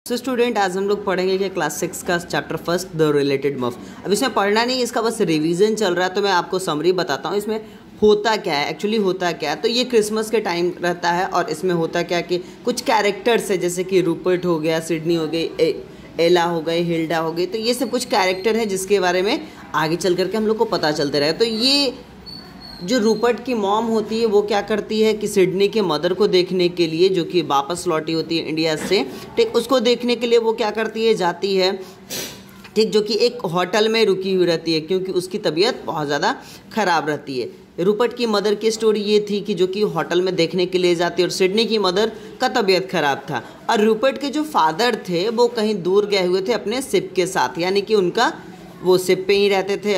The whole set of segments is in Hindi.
सो स्टूडेंट, आज हम लोग पढ़ेंगे कि क्लास 6 का chapter first the related muff. अब इसमें पढ़ना नहीं, इसका बस रिवीजन चल रहा है, तो मैं आपको समरी बताता हूँ इसमें होता क्या है, एक्चुअली होता क्या है। तो ये क्रिसमस के टाइम रहता है और इसमें होता क्या कि कुछ कैरेक्टर्स है, जैसे कि रूपर्ट हो गया, सिडनी हो गई, एला हो गई, हिल्डा हो गई। तो ये सब कुछ कैरेक्टर हैं जिसके बारे में आगे चल करके हम लोग को पता चलते रहे। तो ये जो रूपर्ट की मॉम होती है वो क्या करती है कि सिडनी के मदर को देखने के लिए, जो कि वापस लौटी होती है इंडिया से, ठीक, उसको देखने के लिए वो क्या करती है, जाती है, ठीक, जो कि एक होटल में रुकी हुई रहती है क्योंकि उसकी तबीयत बहुत ज़्यादा ख़राब रहती है। रूपर्ट की मदर की स्टोरी ये थी कि जो कि होटल में देखने के लिए जाती है और सिडनी की मदर का तबीयत ख़राब था और रूपर्ट के जो फादर थे वो कहीं दूर गए हुए थे अपने शिप के साथ, यानी कि उनका वो शिप पे ही रहते थे,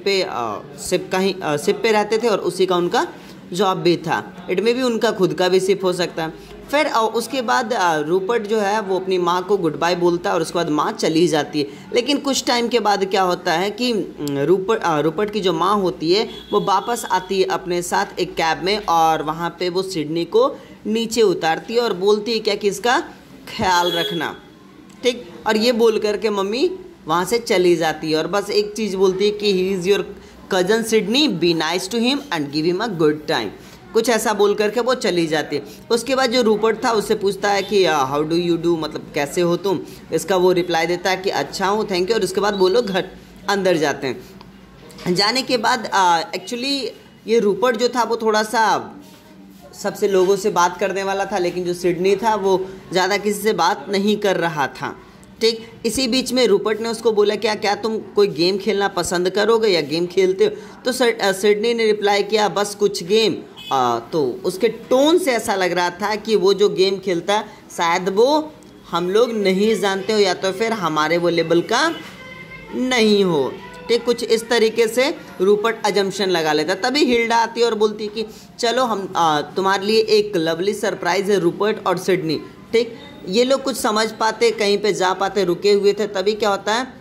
शिप पे रहते थे और उसी का उनका जॉब भी था। इट में भी उनका खुद का भी शिप हो सकता है। फिर उसके बाद रूपर्ट जो है वो अपनी माँ को गुड बाय बोलता है और उसके बाद माँ चली जाती है। लेकिन कुछ टाइम के बाद क्या होता है कि रूपर्ट की जो माँ होती है वो वापस आती है अपने साथ एक कैब में और वहाँ पे वो सिडनी को नीचे उतारती है और बोलती है क्या कि इसका ख्याल रखना, ठीक। और ये बोल करके मम्मी वहाँ से चली जाती है और बस एक चीज़ बोलती है कि he is your cousin Sidney, be nice to him and give him a good time, कुछ ऐसा बोल करके वो चली जाती है। उसके बाद जो रूपर्ट था उससे पूछता है कि हाउ डू यू डू, मतलब कैसे हो तुम। इसका वो रिप्लाई देता है कि अच्छा हूँ, थैंक यू। और उसके बाद वो लोग घर अंदर जाते हैं। जाने के बाद एक्चुअली ये रूपर्ट जो था वो थोड़ा सा सबसे लोगों से बात करने वाला था, लेकिन जो सिडनी था वो ज़्यादा किसी से बात नहीं कर रहा था, ठीक। इसी बीच में रूपर्ट ने उसको बोला क्या तुम कोई गेम खेलना पसंद करोगे या गेम खेलते हो। तो सिडनी ने रिप्लाई किया बस कुछ गेम। तो उसके टोन से ऐसा लग रहा था कि वो जो गेम खेलता है शायद वो हम लोग नहीं जानते हो या तो फिर हमारे वो लेवल का नहीं हो, ठीक। कुछ इस तरीके से रूपर्ट अजम्पशन लगा लेता। तभी हिल्डा आती है और बोलती है कि चलो हम तुम्हारे लिए एक लवली सरप्राइज़ है रूपर्ट और सिडनी, ठीक। ये लोग कुछ समझ पाते, कहीं पे जा पाते, रुके हुए थे। तभी क्या होता है,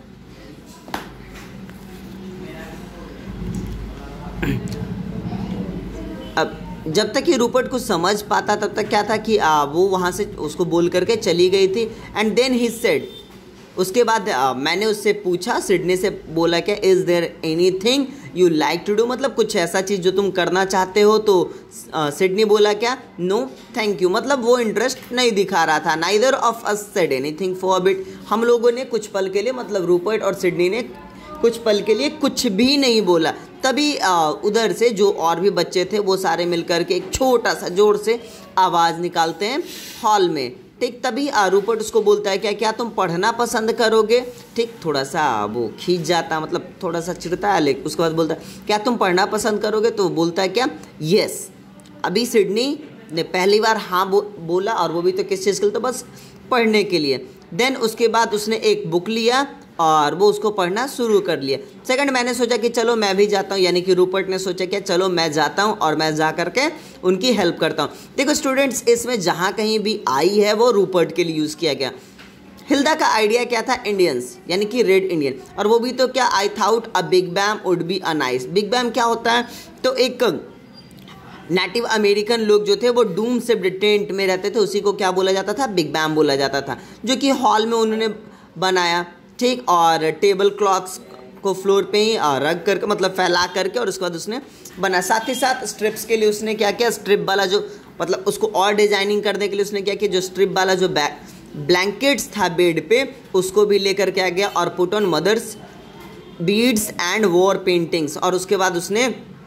अब जब तक ये रूपर्ट कुछ समझ पाता तब तक क्या था कि वो वहाँ से उसको बोल करके चली गई थी। एंड देन ही सेड, उसके बाद मैंने उससे पूछा, सिडनी से बोला क्या is there anything you like to do, मतलब कुछ ऐसा चीज़ जो तुम करना चाहते हो। तो सिडनी बोला क्या नो थैंक यू, मतलब वो इंटरेस्ट नहीं दिखा रहा था। Neither of us said anything for a bit, हम लोगों ने कुछ पल के लिए, मतलब रूपर्ट और सिडनी ने कुछ पल के लिए कुछ भी नहीं बोला। तभी उधर से जो और भी बच्चे थे वो सारे मिलकर के एक छोटा सा जोर से आवाज़ निकालते हैं हॉल में, ठीक। तभी रूपर्ट उसको बोलता है क्या तुम पढ़ना पसंद करोगे, ठीक। थोड़ा सा वो खींच जाता, मतलब थोड़ा सा चिढ़ता है, लेकिन उसके बाद बोलता है क्या तुम पढ़ना पसंद करोगे। तो वो बोलता है क्या यस। अभी सिडनी ने पहली बार हाँ बोला और वो भी तो किस चीज़ के लिए, तो बस पढ़ने के लिए। देन उसके बाद उसने एक बुक लिया और वो उसको पढ़ना शुरू कर लिया। सेकंड मैंने सोचा कि चलो मैं भी जाता हूँ, यानी कि रूपर्ट ने सोचा कि चलो मैं जाता हूँ और मैं जा करके उनकी हेल्प करता हूँ। देखो स्टूडेंट्स, इसमें जहाँ कहीं भी आई है वो रूपर्ट के लिए यूज़ किया गया। हिल्डा का आइडिया क्या था, इंडियंस, यानी कि रेड इंडियन, और वो भी तो क्या, I thought a big bam would be a nice. Big bam क्या होता है, तो एक नेटिव अमेरिकन लोग जो थे वो डूम से टेंट में रहते थे, उसी को क्या बोला जाता था, बिग बैम बोला जाता था, जो कि हॉल में उन्होंने बनाया, ठीक। और टेबल क्लॉथ्स को फ्लोर पे ही रख करके, मतलब फैला करके, और उसके बाद उसने बना। साथ ही साथ स्ट्रिप्स के लिए उसने क्या किया, स्ट्रिप वाला जो, मतलब उसको और डिजाइनिंग करने के लिए उसने क्या किया, जो स्ट्रिप वाला जो ब्लैंकेट्स था बेड पे उसको भी लेकर के आ गया और put on mother's beads and war paintings. और उसके बाद उसने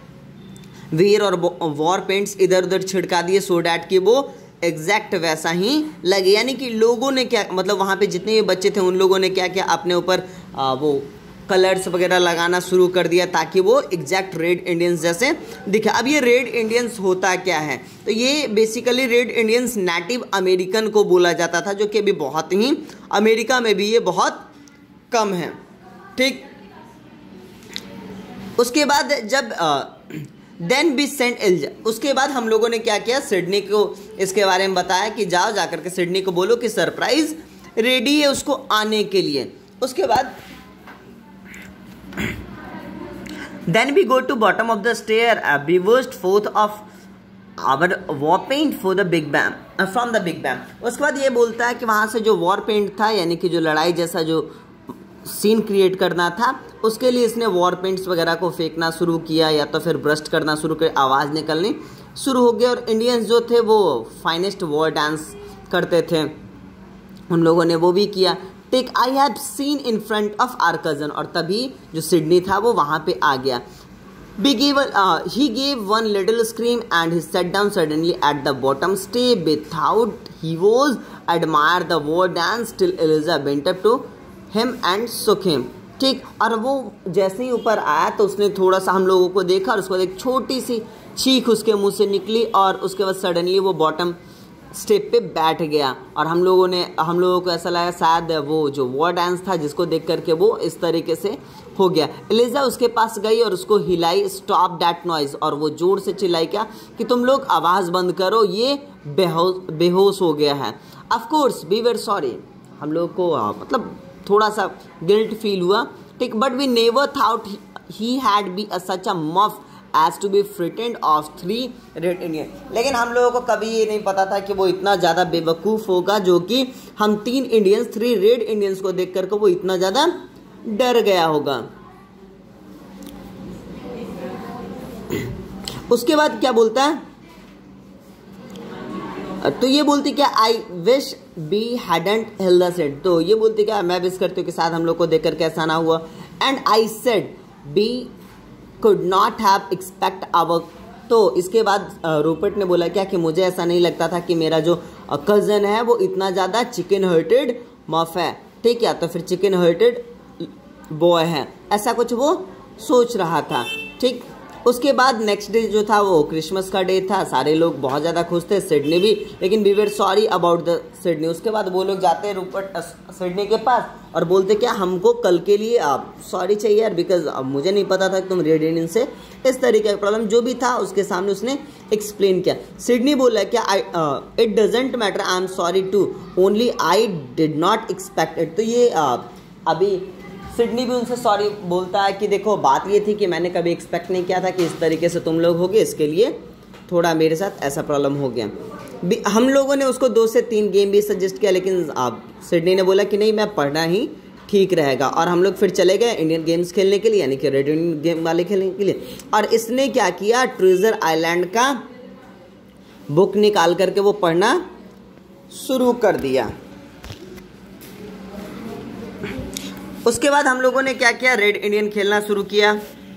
वीर और वॉर पेंट्स इधर उधर छिड़का दिए सो डैट कि वो एग्जैक्ट वैसा ही लगे। यानी कि लोगों ने क्या, मतलब वहाँ पे जितने भी बच्चे थे उन लोगों ने क्या किया, अपने ऊपर वो कलर्स वगैरह लगाना शुरू कर दिया ताकि वो एग्जैक्ट रेड इंडियंस जैसे दिखे। अब ये रेड इंडियंस होता क्या है, तो ये basically red Indians native American को बोला जाता था, जो कि अभी बहुत ही अमेरिका में भी ये बहुत कम है, ठीक। उसके बाद जब देन बी सेंट एल्जा, उसके बाद हम लोगों ने क्या किया, सिडनी को इसके बारे में बताया कि जाओ जाकर के सिडनी को बोलो कि सरप्राइज रेडी है उसको आने के लिए। उसके बाद then we go to bottom of the stair, we worst fourth of our war paint for the big bam, from the big bam. उसके बाद ये बोलता है कि वहाँ से जो वॉर पेंट था, यानी कि जो लड़ाई जैसा जो सीन क्रिएट करना था, उसके लिए इसने वॉर पेंट्स वगैरह को फेंकना शुरू किया या तो फिर ब्रस्ट करना शुरू कर, आवाज़ निकलनी शुरू हो गई। और इंडियंस जो थे वो फाइनेस्ट वॉर डांस करते थे, उन लोगों ने वो भी किया। Take I have seen in front of our cousin, और तभी जो सिडनी था वो वहाँ पे आ गया। He gave one little scream and he sat down suddenly at the bottom step without he was admired the war dance till Eliza went up to him and shook him। ठीक, और वो जैसे ही ऊपर आया तो उसने थोड़ा सा हम लोगों को देखा और उसको एक छोटी सी चीख उसके मुंह से निकली और उसके बाद सडनली वो बॉटम स्टेप पे बैठ गया। और हम लोगों को ऐसा लगा शायद वो जो वॉर डांस था जिसको देख करके वो इस तरीके से हो गया। एलिजा उसके पास गई और उसको हिलाई, स्टॉप दैट नॉइज, और वो जोर से चिल्लाई क्या कि तुम लोग आवाज़ बंद करो, ये बेहोश हो गया है। Of course we were sorry, हम लोग को मतलब थोड़ा सा गिल्ट फील हुआ। ठीक, but we never thought he had be such a muff as to be frightened of 3 red Indian. लेकिन हम लोगों को कभी ये नहीं पता था कि वो इतना ज़्यादा बेवकूफ़ होगा जो कि हम 3 इंडियंस 3 रेड इंडियंस को देख करके वो इतना ज़्यादा डर गया होगा। उसके बाद क्या बोलता है, तो ये बोलती क्या I wish be hadn't Hilda said, तो ये बोलती क्या मैं विश करती हूँ कि साथ हम लोग को देख करके ऐसा ना हुआ। And I said be could not have expect our, तो इसके बाद रूपर्ट ने बोला क्या कि मुझे ऐसा नहीं लगता था कि मेरा जो कज़न है वो इतना ज़्यादा चिकन हार्टेड मफ है। ठीक है, तो फिर चिकन हार्टेड बॉय है, ऐसा कुछ वो सोच रहा था। ठीक, उसके बाद नेक्स्ट डे जो था वो क्रिसमस का डे था, सारे लोग बहुत ज़्यादा खुश थे, सिडनी भी, लेकिन we were sorry about the Sidney. उसके बाद वो लोग जाते हैं रूपर्ट सिडनी के पास और बोलते क्या हमको कल के लिए आप सॉरी चाहिए यार, बिकॉज मुझे नहीं पता था कि तुम रेड इंडियन से इस तरीके का प्रॉब्लम जो भी था उसके सामने उसने एक्सप्लेन किया। सिडनी बोला क्या it doesn't matter, I am sorry too, only I did not expect it. तो ये अभी सिडनी भी उनसे सॉरी बोलता है कि देखो बात ये थी कि मैंने कभी एक्सपेक्ट नहीं किया था कि इस तरीके से तुम लोग होगे, इसके लिए थोड़ा मेरे साथ ऐसा प्रॉब्लम हो गया। हम लोगों ने उसको 2 से 3 गेम भी सजेस्ट किया, लेकिन सिडनी ने बोला कि नहीं मैं पढ़ना ही ठीक रहेगा। और हम लोग फिर चले गए इंडियन गेम्स खेलने के लिए, यानी कि रेड इंडियन गेम वाले खेलने के लिए। और इसने क्या किया, ट्रेजर आइलैंड का बुक निकाल करके वो पढ़ना शुरू कर दिया। उसके बाद हम लोगों ने क्या किया, रेड इंडियन खेलना शुरू किया।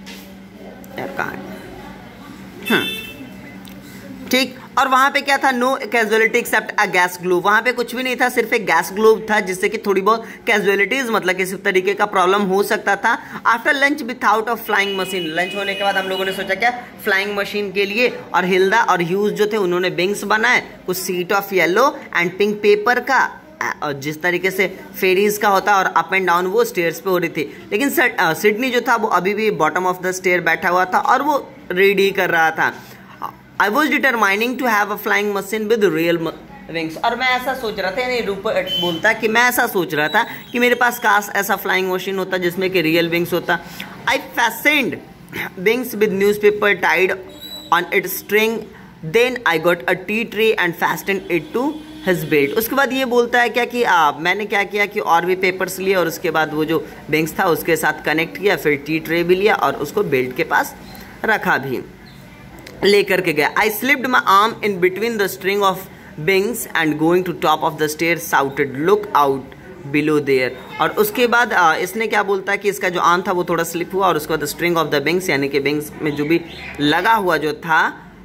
ठीक, और वहाँ पे क्या था, no casualty except a gas globe, वहाँ पे कुछ भी नहीं था, सिर्फ एक गैस ग्लोब था जिससे कि थोड़ी बहुत कैजुअलिटीज मतलब किसी तरीके का प्रॉब्लम हो सकता था। After lunch without a flying machine, lunch होने के बाद हम लोगों ने सोचा क्या फ्लाइंग मशीन के लिए, और हिल्दा और ह्यूज जो थे उन्होंने विंग्स बनाए, कुछ sheet of yellow and pink paper का, और जिस तरीके से फेरीज का होता है और अप एंड डाउन वो स्टेयर्स पे हो रही थी। लेकिन सिडनी जो था वो अभी भी बॉटम ऑफ द स्टेयर बैठा हुआ था और वो रेडी कर रहा था। I was determining to have a flying machine with real wings, और मैं ऐसा सोच रहा था, यानी रूपर्ट बोलता कि मैं ऐसा सोच रहा था कि मेरे पास काश ऐसा फ्लाइंग मशीन होता जिसमें कि रियल विंग्स होता। I fastened wings with newspaper tied on it string, then I got a tea tray and fastened it to his belt. उसके बाद ये बोलता है क्या कि मैंने क्या किया कि और भी पेपर्स लिए और उसके बाद वो जो विंग्स था उसके साथ कनेक्ट किया, फिर टी ट्रे भी लिया और उसको बेल्ट के पास रखा भी, लेकर के गया। I slipped my arm in between the string of wings and going to top of the stair shouted look out below there. और उसके बाद इसने क्या बोलता है कि इसका जो आर्म था वो थोड़ा स्लिप हुआ और उसके बाद स्ट्रिंग ऑफ द विंग्स, यानी कि विंग्स में जो भी लगा हुआ जो था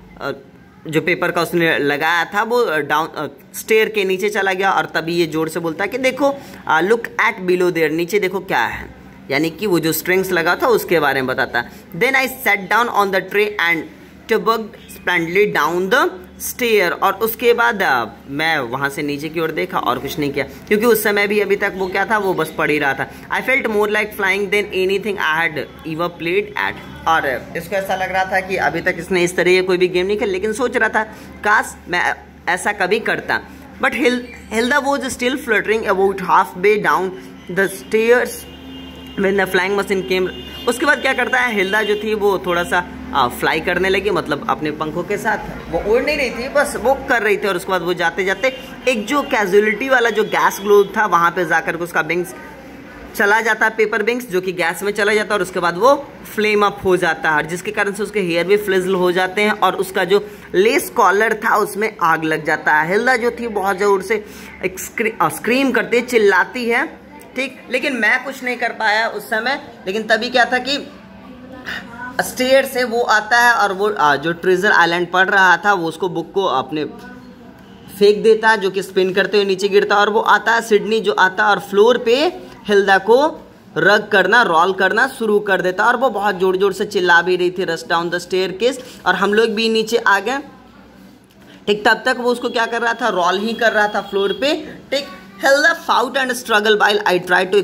जो पेपर का उसने लगाया था वो डाउन स्टेयर के नीचे चला गया। और तभी ये जोर से बोलता है कि देखो लुक एट बिलो देयर, नीचे देखो क्या है, यानी कि वो जो स्ट्रिंग्स लगा था उसके बारे में बताता है। Then I set down on the tray and tobogganed splendidly down the stair. और उसके बाद मैं वहाँ से नीचे की ओर देखा और कुछ नहीं किया, क्योंकि उस समय भी अभी तक वो क्या था, वो बस पढ़ ही रहा था। I felt more like flying than anything I had ever played at. और इसको ऐसा लग रहा था कि अभी तक इसने इस तरह कोई भी गेम नहीं खेला, लेकिन सोच रहा था काश मैं ऐसा कभी करता। But Hilda was still fluttering about half way down the stairs when the flying machine came. उसके बाद क्या करता है, हिल्दा जो थी वो थोड़ा सा फ्लाई करने लगी, मतलब अपने पंखों के साथ। वो उड़ नहीं रही थी, बस वो कर रही थी। और उसके बाद वो जाते जाते एक जो कैजुअलिटी वाला जो गैस ग्लोब था वहाँ पे जाकर के उसका विंग्स चला जाता है, पेपर विंग्स, जो कि गैस में चला जाता है और उसके बाद वो फ्लेम अप हो जाता है, जिसके कारण से उसके हेयर भी फ्लिजल हो जाते हैं और उसका जो लेस कॉलर था उसमें आग लग जाता है। हिल्दा जो थी बहुत ज़ोर से स्क्रीम करती है, चिल्लाती है, ठीक। लेकिन मैं कुछ नहीं कर पाया उस समय। लेकिन तभी क्या था कि स्टेयर से वो आता है और वो जो ट्रेजर आइलैंड पढ़ रहा था वो उसको बुक को अपने फेंक देता है, जो कि स्पिन करते हुए नीचे गिरता है। और वो आता है सिडनी जो आता है और फ्लोर पे हिल्दा को रग करना, रोल करना शुरू कर देता। और वो बहुत जोर जोर से चिल्ला भी रही थी, रश डाउन द स्टेयरकेस। और हम लोग भी नीचे आ गए, ठीक। तब तक वो उसको क्या कर रहा था, रोल ही कर रहा था फ्लोर पे, ठीक। Hilda fought and struggle while I try to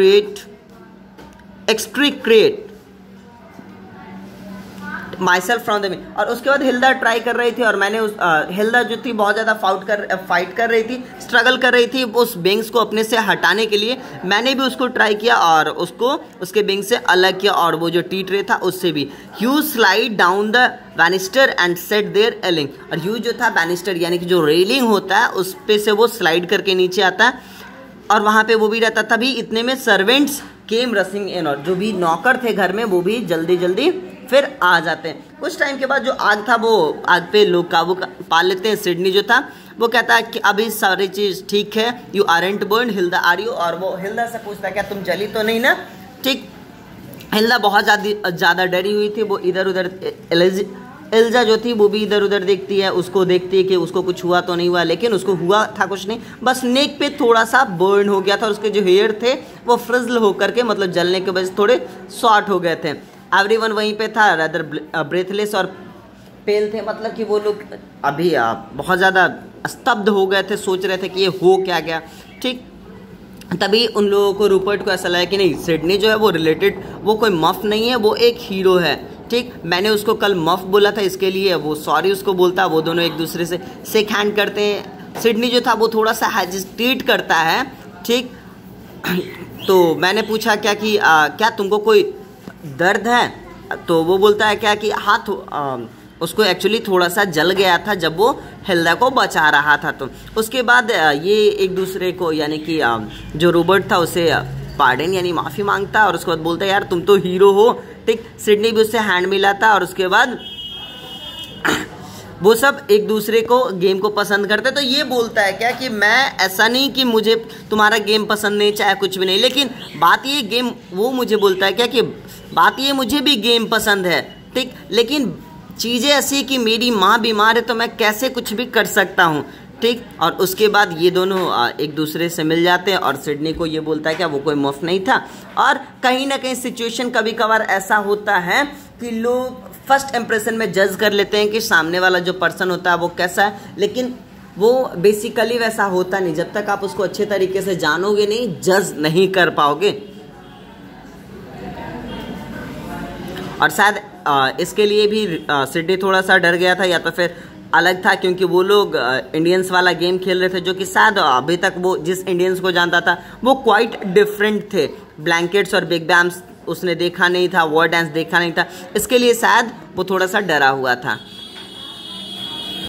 extricate myself from the me. और उसके बाद हिल्दा ट्राई कर रही थी और मैंने हिल्दा जो थी बहुत ज़्यादा फाइट कर रही थी, स्ट्रगल कर रही थी उस बेंग्स को अपने से हटाने के लिए। मैंने भी उसको ट्राई किया और उसको उसके बेंग से अलग किया और वो जो टी ट्रे था उससे भी। Hugh slide down the banister and set there ailing. और ह्यू जो था बैनिस्टर यानी कि जो रेलिंग होता है उस पे से वो स्लाइड करके नीचे आता है और वहाँ पे वो भी रहता। तभी इतने में सर्वेंट्स केम रसिंग इन, और जो भी नौकर थे घर में वो भी जल्दी जल्दी फिर आ जाते हैं। कुछ टाइम के बाद जो आग था वो आग पे लोग काबू पा लेते हैं। सिडनी जो था वो कहता है कि अभी सारी चीज़ ठीक है, you aren't burn, Hilda are you. और वो हिल्दा से पूछता है क्या तुम जली तो नहीं ना, ठीक। हिल्दा बहुत ज़्यादा डरी हुई थी, वो इधर उधर, एल्जा जो थी वो भी इधर उधर देखती है, उसको देखती है कि उसको कुछ हुआ तो नहीं हुआ, लेकिन उसको हुआ था कुछ नहीं, बस नेक पे थोड़ा सा बर्न हो गया था। उसके जो हेयर थे वो फ्रिजल होकर के, मतलब जलने के वजह से थोड़े शॉर्ट हो गए थे। एवरीवन वहीं पे था, रादर ब्रेथलेस और पेल थे, मतलब कि वो लोग अभी बहुत ज़्यादा स्तब्ध हो गए थे, सोच रहे थे कि ये हो क्या गया, ठीक। तभी उन लोगों को रूपर्ट को ऐसा लगा कि नहीं, सिडनी जो है वो रिलेटेड, वो कोई मफ नहीं है, वो एक हीरो है, ठीक। मैंने उसको कल मफ बोला था, इसके लिए वो सॉरी उसको बोलता। वो दोनों एक दूसरे से शेक हैंड करते हैं। सिडनी जो था वो थोड़ा सा हेजिटेट करता है, ठीक। तो मैंने पूछा क्या कि क्या तुमको कोई दर्द है, तो वो बोलता है क्या कि हाथ उसको एक्चुअली थोड़ा सा जल गया था जब वो हिल्दा को बचा रहा था। तो उसके बाद ये एक दूसरे को यानी कि जो रॉबर्ट था उसे पार्डन यानी माफ़ी मांगता और उसके बाद बोलता है यार तुम तो हीरो हो, ठीक। सिडनी भी उससे हैंड मिलाता और उसके बाद वो सब एक दूसरे को गेम को पसंद करते। तो ये बोलता है क्या कि मैं ऐसा नहीं कि मुझे तुम्हारा गेम पसंद नहीं, चाहे कुछ भी नहीं, लेकिन बात ये गेम, वो मुझे बोलता है क्या कि बात ये मुझे भी गेम पसंद है, ठीक। लेकिन चीज़ें ऐसी कि मेरी माँ बीमार है तो मैं कैसे कुछ भी कर सकता हूँ, ठीक। और उसके बाद ये दोनों एक दूसरे से मिल जाते हैं और सिडनी को ये बोलता है क्या वो कोई मुफ्त नहीं था। और कहीं ना कहीं सिचुएशन कभी कभार ऐसा होता है कि लोग फर्स्ट इंप्रेशन में जज कर लेते हैं कि सामने वाला जो पर्सन होता है वो कैसा है, लेकिन वो बेसिकली वैसा होता नहीं। जब तक आप उसको अच्छे तरीके से जानोगे नहीं, जज नहीं कर पाओगे। और शायद इसके लिए भी सिडनी थोड़ा सा डर गया था या तो फिर अलग था, क्योंकि वो लोग इंडियंस वाला गेम खेल रहे थे जो कि शायद अभी तक वो जिस इंडियंस को जानता था वो क्वाइट डिफरेंट थे। ब्लैंकेट्स और बिग बैम्स उसने देखा नहीं था, वॉर डांस देखा नहीं था, इसके लिए शायद वो थोड़ा सा डरा हुआ था।